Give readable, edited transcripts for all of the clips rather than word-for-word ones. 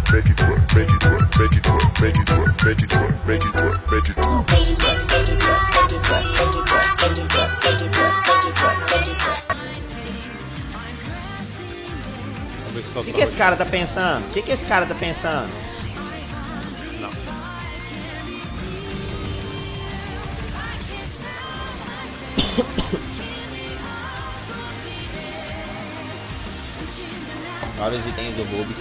O que esse cara tá pensando? O que esse cara tá pensando? Não. Olha os itens do Rubik.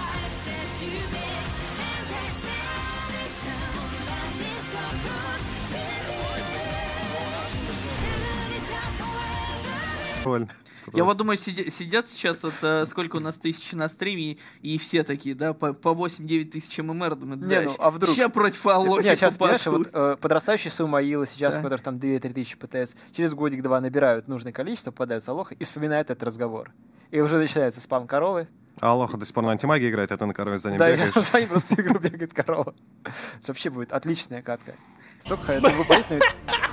Я вот думаю, сидят сейчас, вот сколько у нас тысяч на стриме, и все такие, да, по 8-9 тысяч ММР, думают, да, ну, а вдруг? Сейчас против Алохи. Нет, сейчас, понимаешь, вот подрастающий Сумаила сейчас, да, который там 2-3 тысячи ПТС, через годик-два набирают нужное количество, попадают с Алохой и вспоминают этот разговор. И уже начинается спам коровы. А Алоха до сих пор на антимагии играет, а ты на корове за ним да, бегаешь. Да, за ним просто игру бегает корова. Это вообще будет отличная катка. Столько это выпадет, но...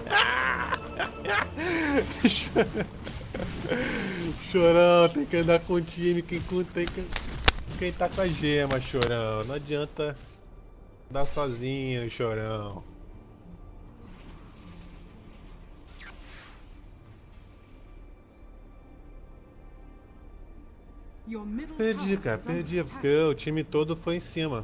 Chorão, tem que andar com o time, quem tá com a gema, Chorão. Não adianta andar sozinho, Chorão. Perdi, cara, perdi, porque o time todo foi em cima.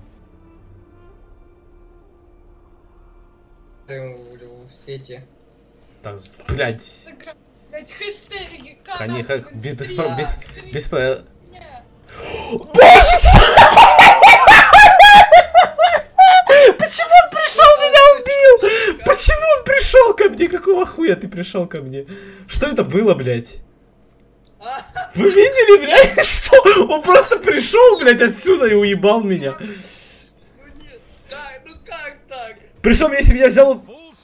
В сети. Так, блядь. Хэштеги, Конечно, без... Боже! Почему он пришел, меня убил? Почему он пришел ко мне? Какого хуя ты пришел ко мне? Что это было, блядь? Вы видели, блядь, что? Он просто пришел, блядь, отсюда и уебал меня. Ну нет, да, ну как так? Пришел, если меня взял...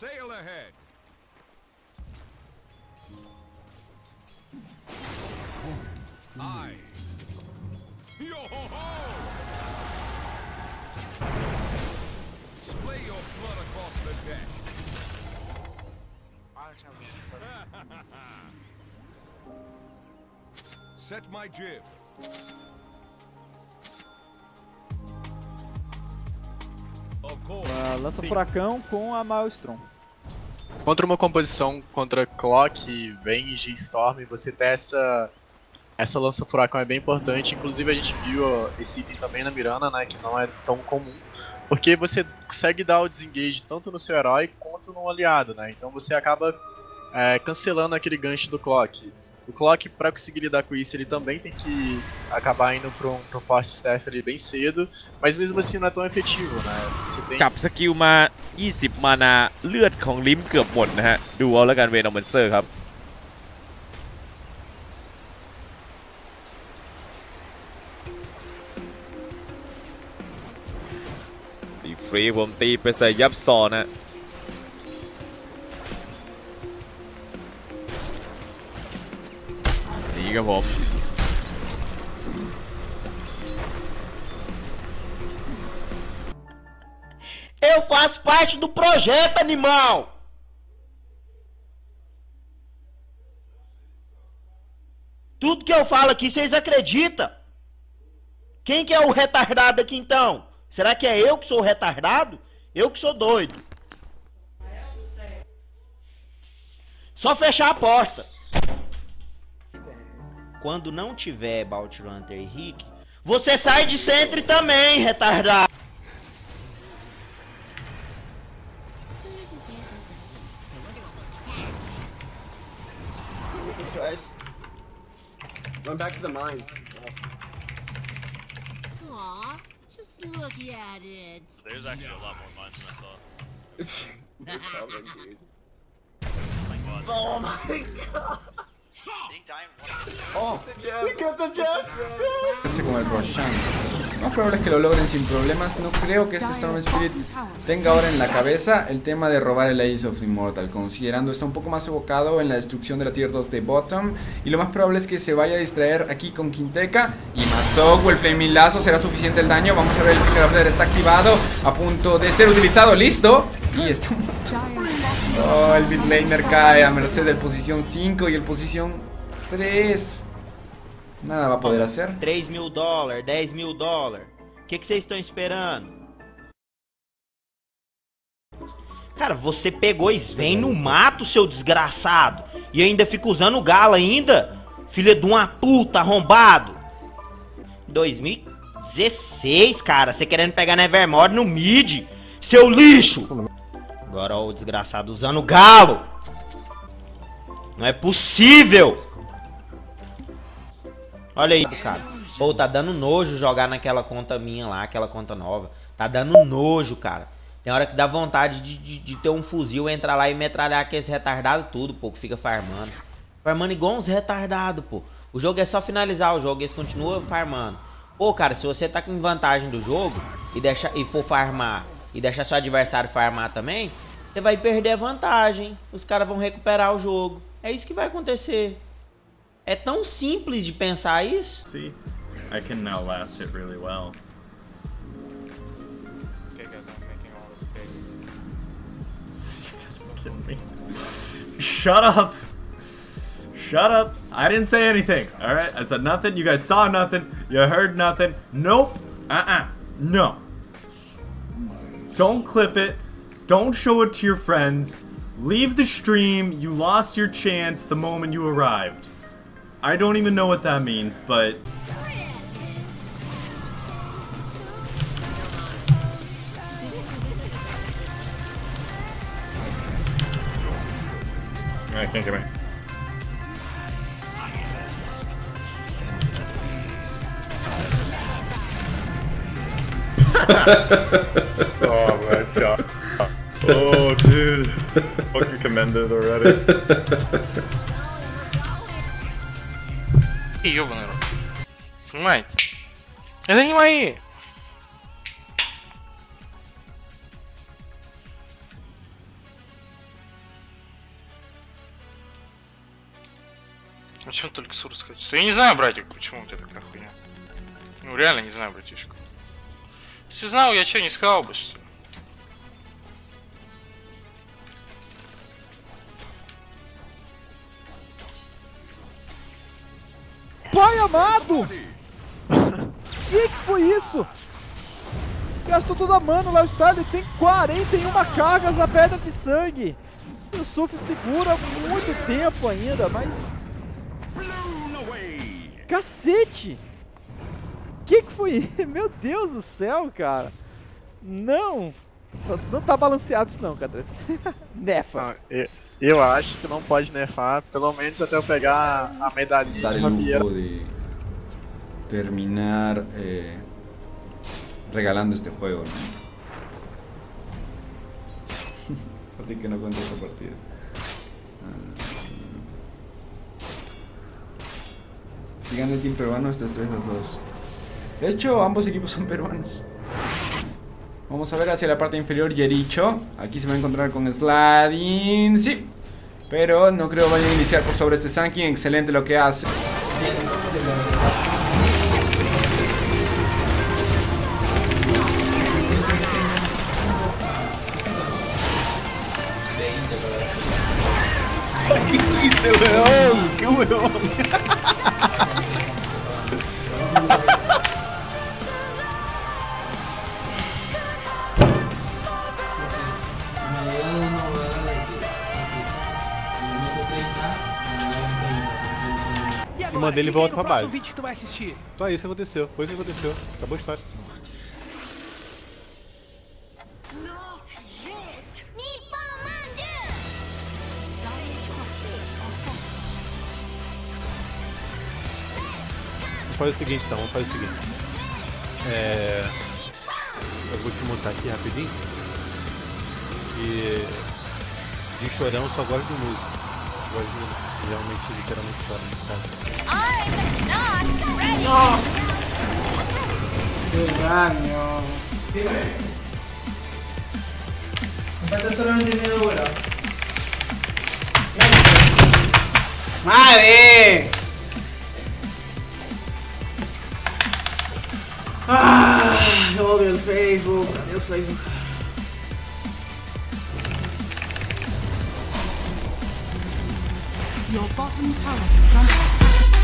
Set my jib. Lança furacão com a Maelstrom. Contra uma composição contra Clock, Venge, Storm, você ter essa lança furacão é bem importante. Inclusive a gente viu esse item também na Mirana, né, que não é tão comum, porque você consegue dar o desengage tanto no seu herói quanto no aliado, né? Então você acaba cancelando aquele gancho do Clock. O Clock, para conseguir lidar com isso, ele também tem que acabar indo para um Force Staff ali bem cedo, mas mesmo assim não é tão efetivo, né? Você tem... จับสกิลมา20มานาเลือดของลิมเกือบหมดนะฮะดูเอาแล้วกันเวนอมเบนเซอร์ครับตีฟรีผมตีไปใส่ยับซอนะครับผม Eu faço parte do projeto, animal! Tudo que eu falo aqui, vocês acreditam? Quem que é o retardado aqui, então? Será que é eu que sou o retardado? Eu que sou doido. Só fechar a porta. Quando não tiver Bounty Hunter e Rick, você sai de centro também, retardado. Run back to the mines. Aw, just look at it. There's actually a lot more mines than I thought. Oh my god! Oh, we got the jab! Como el Roshan. Lo más probable es que lo logren sin problemas. No creo que este Storm Spirit tenga ahora en la cabeza el tema de robar el Ace of Immortal, considerando está un poco más evocado en la destrucción de la tier 2 de bottom, y lo más probable es que se vaya a distraer aquí con Quinteca y Mazoku. El Flaming Lazo será suficiente el daño. Vamos a ver, el Picker Upler está activado, a punto de ser utilizado, listo, y está oh, el midlaner cae a merced del posición 5 y el posición 3. Nada va a poder hacer. $3.000, $10.000. que vocês estão esperando? Cara, você pegou Sven no mato, seu desgraçado. E ainda fica usando o Gala ainda? Filha de uma puta, arrombado. 2016, cara. Você querendo pegar Nevermore no mid. Seu lixo. Agora ó, o desgraçado usando o Galo. Não é possível. Olha aí, cara. Pô, tá dando nojo jogar naquela conta minha lá, aquela conta nova. Tá dando nojo, cara. Tem hora que dá vontade de ter um fuzil, entrar lá e metralhar aqueles retardados tudo, pô, que fica farmando. Farmando igual uns retardados, pô. O jogo é só finalizar o jogo e eles continuam farmando. Pô, cara, se você tá com vantagem do jogo e for farmar e deixar seu adversário farmar também, você vai perder a vantagem. Os caras vão recuperar o jogo. É isso que vai acontecer. É tão simples de pensar isso. See, I can now last it really well. Kidding me. Shut up! Shut up! I didn't say anything, alright? I said nothing, you guys saw nothing, you heard nothing. Nope! No. Don't clip it. Don't show it to your friends. Leave the stream. You lost your chance the moment you arrived. I don't even know what that means, but... I can't get back. Oh my god. Oh dude. Fucking commended already. Ёбаный рот. Понимаете? Это не мои. О чем только Сурс хочется? Я не знаю, братик, почему ты такая хуйня. Ну реально не знаю, братишка. Если знал, я че не сказал бы, что ли? Pai amado! Que foi isso? Gastou toda a mana, o Lifestyle ele tem 41 cargas a pedra de sangue. O Suf segura muito tempo ainda, mas... Cacete! Que foi? Meu Deus do céu, cara! Não! Não tá balanceado isso não, Catres. Nefa! Eu acho que não pode nerfar, pelo menos até eu pegar a medalhinha dar de el Javier. lujo de terminar regalando este juego, ¿no? Así que no cuento esta partida. Sigan el team peruano, estos 3-2. De hecho, ambos equipos son peruanos. Vamos a ver hacia la parte inferior, Jericho. Aquí se va a encontrar con Sladin. Sí. Pero no creo vaya a iniciar por sobre este Sankin. Excelente lo que hace. ¿Qué hiciste, weón? ¡Qué weón! E mandei ele volta pra base. Vídeo que tu vai assistir? Então é isso que aconteceu. Foi isso que aconteceu. Acabou a história. Vamos fazer o seguinte então, vamos fazer o seguinte. Eu vou te montar aqui rapidinho. E de chorão só gosto de música. Gosto de realmente, literalmente chora nesse caso. No. ¡Qué daño! ¡Madre! ¡Ah! Odio el Facebook. Adiós, Facebook. Your bottom tower is under